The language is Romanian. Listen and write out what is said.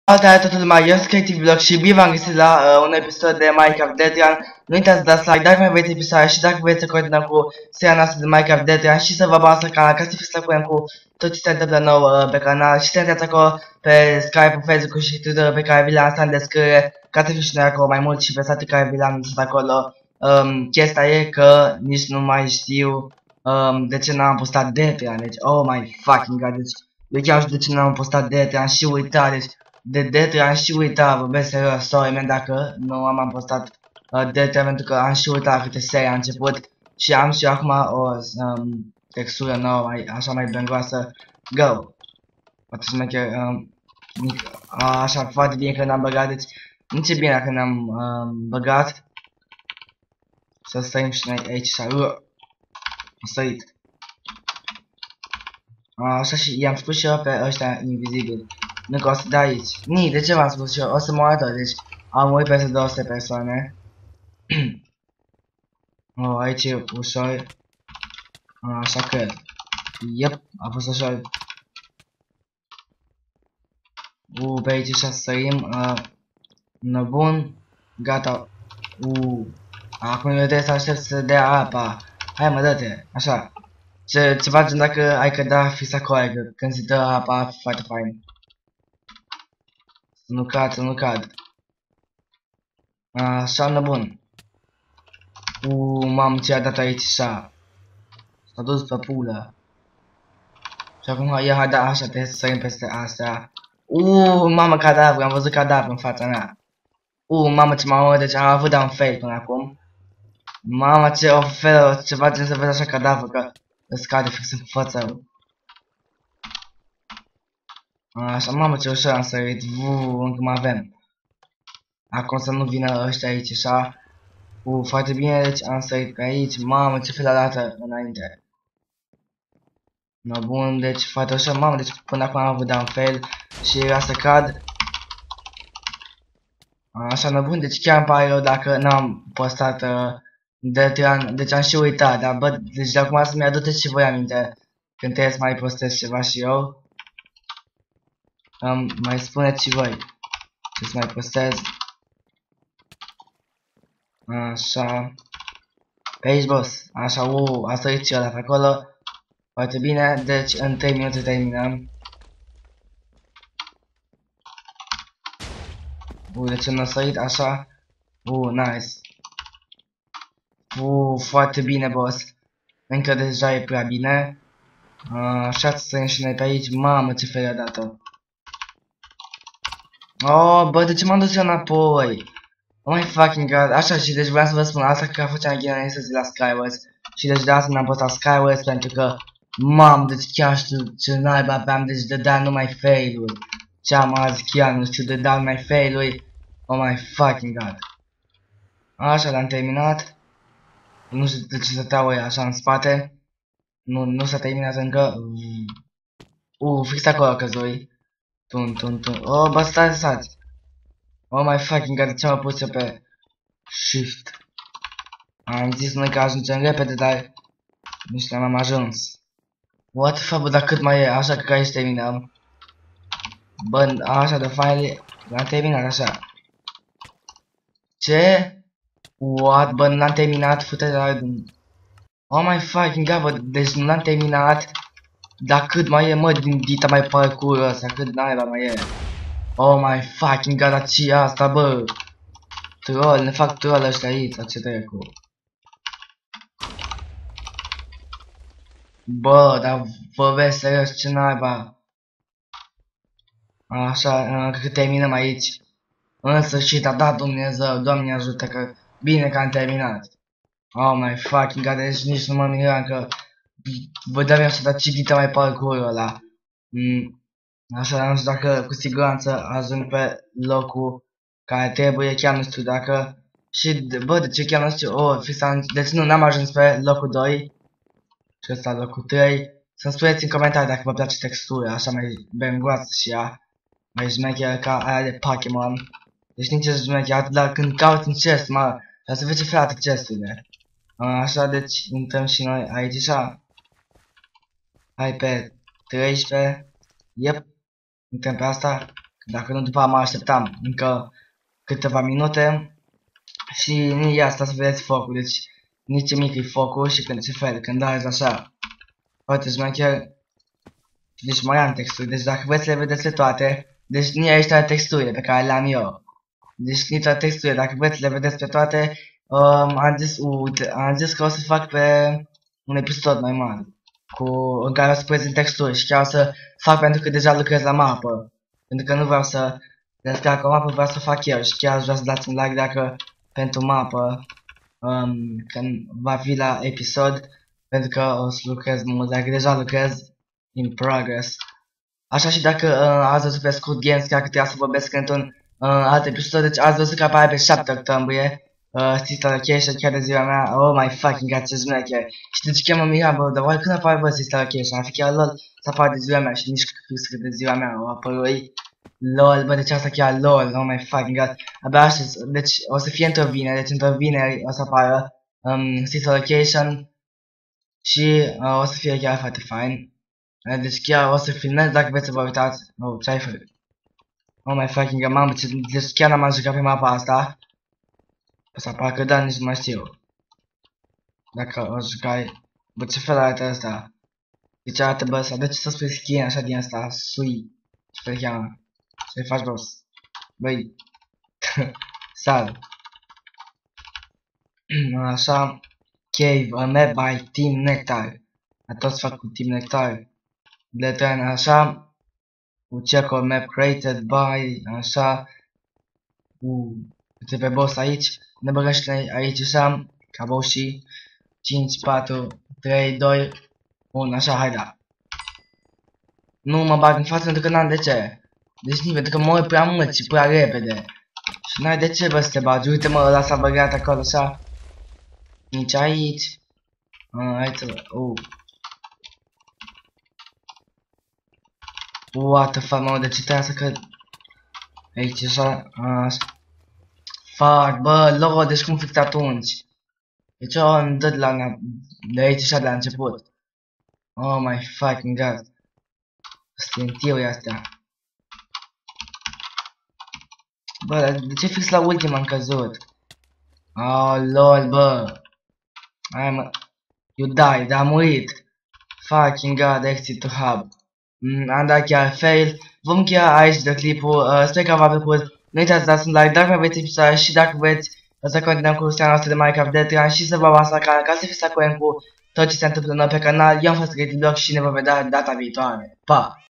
Salutare toată lumea, eu sunt Creative Vlog și bine v-am găsit la un episod de Minecraft Deadrun. Nu uitați să dați like dacă mai vreți episoade și dacă vreți să continuăm cu seria noastră de Minecraft Deadrun și să vă abonați la canal ca să fiți la curent cu tot ce se întâmplă nou pe canal și să intrați acolo pe Skype, pe Facebook și Twitter pe care vi le-am lăsat în descriere ca să fiți și noi acolo mai mult și pe site care vi le-am lăsat acolo. Chestia e că nici nu mai știu de ce n-am postat Deadrun, deci oh my fucking god, deci eu chiar știu de ce n-am postat Deadrun și uitat, deci de Deadrun am și uitat, vorbesc serios, sorry man dacă nu am postat Deadrun pentru că am și uitat câte serii a început și am și acum o textură nouă, așa mai bengoasă, go! Poate să merg așa foarte bine că n-am băgat, deci nici e bine dacă n-am băgat. Să stărim și noi aici și am sărit. Așa și i-am spus și eu pe ăștia invizibili. Nu că o să dea aici. Nii, de ce v-am spus și eu? O să mă arăt, deci am murit peste 200 persoane. Aici e ușor. Așa cred. Yep, a fost ușor. Pe aici și să sărim. Bun. Gata. Acum eu trebuie să aștept să dea apa. Hai mă, dă-te. Așa. Ceva gen dacă ai cădea fix acolo, când se dă apa, foarte fain. Să nu cad, să nu cad. Așa, bun. Mamă, ce a dat aici așa. S-a dus pe pulă. Și acum ia, da, așa, trebuie să sărim peste astea. Mamă, cadavru, am văzut cadavru în fața mea. Mamă, ce m-am deci am avut un fail până acum. Mamă, ce oferă, ceva gen să vezi așa cadavru, că îți cade fix în fața. Așa, mamă, ce ușor am sărit, încă mai avem. Acum să nu vină ăștia aici, așa. Foarte bine, deci am sărit pe aici, mamă, ce fel arată înainte. Bun, deci foarte ușor, mamă, deci până acum am avut un fail și era să cad. Așa, bun, deci chiar îmi pare rău dacă n-am postat Deadrun, deci am și uitat, dar bă, deci de acum să-mi aduceți și voi aminte când trebuie să mai postez ceva și eu. Mai spuneți și voi ce să mai postez. Așa. Pe aici, boss. Așa, a sărit și ăla pe acolo. Foarte bine, deci în 3 minute terminăm. Deci nu a sărit, așa. Nice. Foarte bine, boss. Încă deja e prea bine. Așa să sărim și noi pe aici. Mamă, ce fel a dat-o. Bă, de ce m-am dus eu înapoi? Oh my fucking god. Așa, și deci vreau să vă spun asta că făceam ghiana să la Skywars. Și deci de asta n-am postat Skywars pentru că deci chiar știu ce naiba aveam, deci dădea numai fail-uri. Ce am azi chiar nu știu, dădea numai fail-uri. Oh my fucking god. Așa, l-am terminat. Nu știu de ce stăteau ăia așa în spate. Nu s-a terminat încă. Fix acolo a căzui. Tun. Bă, stați. Oh my fucking god, de ce m-am pus eu pe shift? Am zis noi că ajungem repede, dar nici n-am ajuns. What the fuck, dar cât mai e? Așa că aici terminăm. Bă, așa de fain, l-am terminat așa. Ce? What? Bă, nu l-am terminat, fute-te. Oh my fucking god, bă, deci nu l-am terminat. Dar cât mai e, mă, din dita mai parcură ăsta, cât naiba mai e. Oh my fucking god, dar ce asta, bă? Troll, ne fac troll ăștia aici, ce dracu. Bă, dar vorbesc serios, ce naiba. Așa, cred că terminăm aici. În sfârșit a dat Dumnezeu, Doamne ajută că bine că am terminat. Oh my fucking god, deci nici nu mă miram că vedeam așa, dar ce dită mai parcurul ăla. Așa, nu știu dacă cu siguranță ajung pe locul care trebuie, chiar nu știu dacă. Și, bă, de ce chiar nu știu, deci nu, n-am ajuns pe locul 2. Și ăsta locul 3. Să-mi spuneți în comentarii dacă vă place textura, așa mai bengoasă și ea. Mai șmecheră ca aia de Pokémon. Deci nici ce șmecheră, dar când cauți în chest, dar să vezi ce fel arată chesturile. Așa, deci intrăm și noi aici, așa. Hai pe 13. Yep. Intrăm pe asta. Dacă nu, după mă așteptam încă câteva minute. Și nici asta să vedeți focul, deci nici mic e focul și când se fel, când arzi așa. Foarte șmecher. Deci mai am texturi, deci dacă vreți să le vedeți pe toate, deci nici aici toate texturile pe care le-am eu. Deci nici toate texturile, dacă vreți să le vedeți pe toate, am zis că o să fac pe un episod mai mare. În care o să prezint texturi și chiar o să fac pentru că deja lucrez la mapă. Pentru că nu vreau să descarc o mapă, vreau să fac eu și chiar vreau să dați un like dacă pentru mapă, când va fi la episod, pentru că o să lucrez mult, dacă deja lucrez in progress. Așa și dacă ați văzut pe Squid Games, chiar că trebuia să vorbesc într-un alt episod, deci ați văzut că apare pe 7 octombrie, Sister Location, chiar de ziua mea, oh my fucking god, ce șmecher. Și deci chiar mă miram, bă, dar oare când apare, bă, Sister Location? Ar fi chiar lol să apară de ziua mea și nici fix că de ziua mea o apărui. LOL, bă, deci asta chiar LOL, oh my fucking god. Abia aștept, deci o să fie într-o vineri, deci într-o vineri o să apară Sister Location și o să fie chiar foarte fain. Deci chiar o să filmez dacă vreți să vă uitați. Oh, ce-ai făcut? Oh my fucking god, mamă, deci chiar n-am jucat pe mapa asta. O să parcă da, nici nu mai știu. Dacă o jucai. Bă, ce fel arată ăsta? Deci arată, bă, ăsta, de ce să spui skin așa din asta? Sui. Ce fel cheamă? Să-i faci boss. Băi. Sal. Așa. Cave, a map by Team Nectar. A toți fac cu Team Nectar. Letran, așa. Check on map created by, așa. Uite pe boss aici. Ne băgăm și aici așa. Ca și 5, 4, 3, 2, 1, așa, hai da. Nu mă bag în față pentru că n-am de ce. Deci nici pentru că mor prea mult și prea repede. Și n-ai de ce, bă, să te bagi. Uite, mă, ăla s-a băgat acolo, așa. Nici aici. Aici, what the fuck, mă, de ce trebuie să cred? Aici, așa, fuck, bă, logo, deci cum fix atunci? Deci eu îmi dă de aici așa de la început. Oh my fucking god. Stintiui astea. Bă, de ce fix la ultima am căzut? Oh, lol, bă. Hai, mă. You died, am murit. Fucking god, exit to hub. Am dat chiar fail. Vom încheia aici de clipul. Sper că v-a plăcut. Nu uitați să dați un like dacă vreți episoade și dacă vreți să continuăm cu seria noastră de Minecraft Detrian și să vă abonați la canal ca să fiți la curent cu tot ce se întâmplă nou pe canal. Eu am fost Creative Block și ne vom vedea data viitoare. Pa!